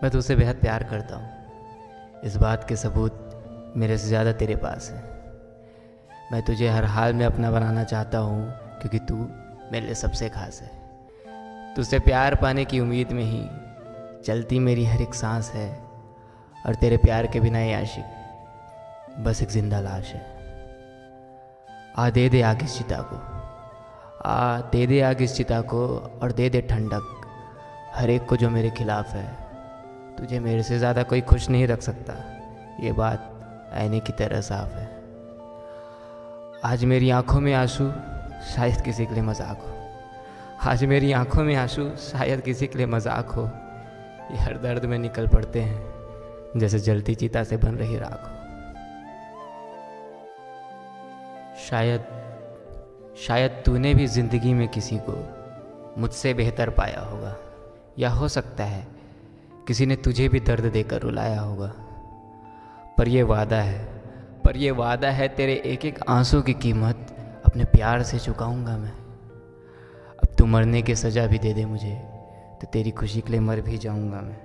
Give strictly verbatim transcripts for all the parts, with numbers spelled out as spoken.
मैं तुझसे बेहद प्यार करता हूँ। इस बात के सबूत मेरे से ज़्यादा तेरे पास है। मैं तुझे हर हाल में अपना बनाना चाहता हूँ क्योंकि तू मेरे लिए सबसे खास है। तुझसे प्यार पाने की उम्मीद में ही चलती मेरी हर एक सांस है और तेरे प्यार के बिना ये आशिक बस एक जिंदा लाश है। आ दे दे आग इस चिता को, आ दे दे आग इस चिता को और दे दे ठंडक हर एक को जो मेरे खिलाफ है। तुझे मेरे से ज़्यादा कोई खुश नहीं रख सकता, ये बात आईने की तरह साफ है। आज मेरी आंखों में आंसू शायद किसी के लिए मजाक हो, आज मेरी आंखों में आंसू शायद किसी के लिए मजाक हो। ये हर दर्द में निकल पड़ते हैं जैसे जलती चिता से बन रही राख हो। शायद शायद तूने भी ज़िंदगी में किसी को मुझसे बेहतर पाया होगा, या हो सकता है किसी ने तुझे भी दर्द देकर रुलाया होगा। पर ये वादा है पर ये वादा है तेरे एक एक आंसू की कीमत अपने प्यार से चुकाऊंगा मैं। अब तू मरने की सज़ा भी दे दे मुझे तो तेरी खुशी के लिए मर भी जाऊंगा मैं।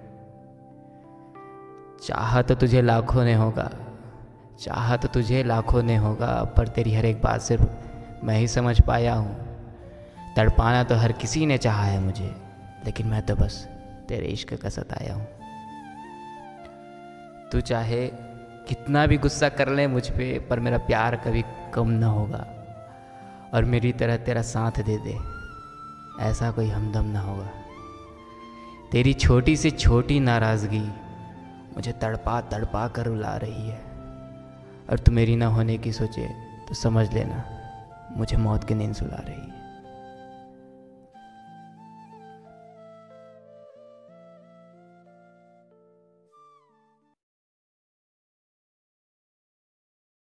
चाहा तो तुझे लाखों ने होगा चाहा तो तुझे लाखों ने होगा पर तेरी हर एक बात सिर्फ मैं ही समझ पाया हूँ। तड़पाना तो हर किसी ने चाहा है मुझे, लेकिन मैं तो बस तेरे इश्क का सताया हूँ। तू चाहे कितना भी गुस्सा कर ले मुझ पे, पर मेरा प्यार कभी कम ना होगा और मेरी तरह तेरा साथ दे दे ऐसा कोई हमदम ना होगा। तेरी छोटी से छोटी नाराज़गी मुझे तड़पा तड़पा कर रुला रही है और तू मेरी ना होने की सोचे तो समझ लेना मुझे मौत की नींद सुला रही है।